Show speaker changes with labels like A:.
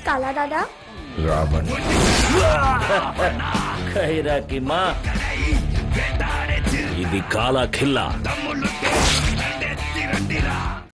A: काला दादा
B: रावण
C: खैरा की माँ ఇది కాలా ఖిల్లా